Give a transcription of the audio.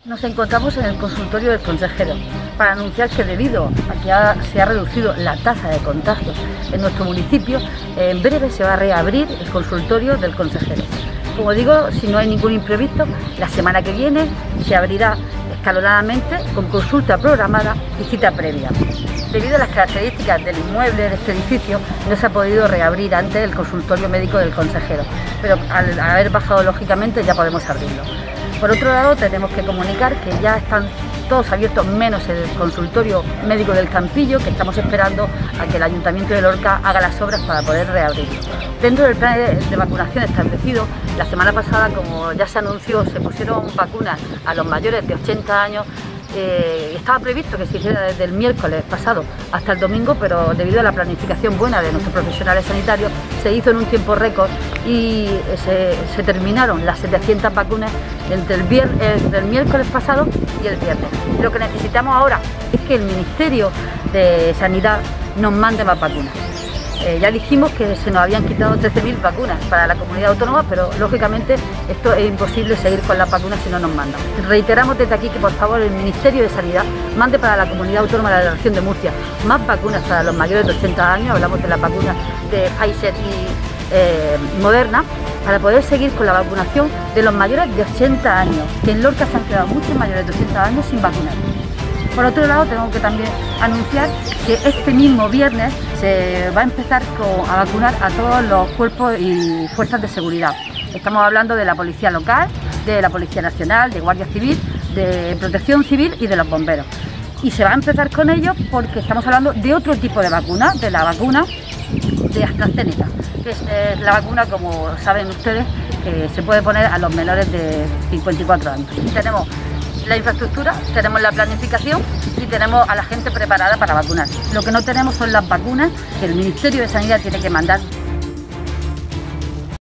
Nos encontramos en el consultorio del consejero para anunciar que debido a que se ha reducido la tasa de contagios en nuestro municipio, en breve se va a reabrir el consultorio del consejero. Como digo, si no hay ningún imprevisto, la semana que viene se abrirá escalonadamente con consulta programada y cita previa. Debido a las características del inmueble de este edificio, no se ha podido reabrir antes el consultorio médico del consejero, pero al haber bajado lógicamente ya podemos abrirlo. Por otro lado, tenemos que comunicar que ya están todos abiertos, menos el consultorio médico del Campillo, que estamos esperando a que el Ayuntamiento de Lorca haga las obras para poder reabrirlo. Dentro del plan de vacunación establecido, la semana pasada, como ya se anunció, se pusieron vacunas a los mayores de 80 años. Estaba previsto que se hiciera desde el miércoles pasado hasta el domingo, pero debido a la planificación buena de nuestros profesionales sanitarios, se hizo en un tiempo récord y se terminaron las 700 vacunas entre el miércoles pasado y el viernes. Lo que necesitamos ahora es que el Ministerio de Sanidad nos mande más vacunas. Ya dijimos que se nos habían quitado 13.000 vacunas para la comunidad autónoma, pero lógicamente esto es imposible seguir con las vacunas si no nos mandan. Reiteramos desde aquí que por favor el Ministerio de Sanidad mande para la comunidad autónoma de la región de Murcia más vacunas para los mayores de 80 años, hablamos de las vacunas de Pfizer y Moderna, para poder seguir con la vacunación de los mayores de 80 años, que en Lorca se han quedado muchos mayores de 80 años sin vacunar. Por otro lado, tengo que también anunciar que este mismo viernes se va a empezar a vacunar a todos los cuerpos y fuerzas de seguridad. Estamos hablando de la Policía Local, de la Policía Nacional, de Guardia Civil, de Protección Civil y de los bomberos. Y se va a empezar con ellos porque estamos hablando de otro tipo de vacuna, de la vacuna de AstraZeneca, que es la vacuna, como saben ustedes, que se puede poner a los menores de 54 años. Tenemos la infraestructura, tenemos la planificación y tenemos a la gente preparada para vacunar. Lo que no tenemos son las vacunas que el Ministerio de Sanidad tiene que mandar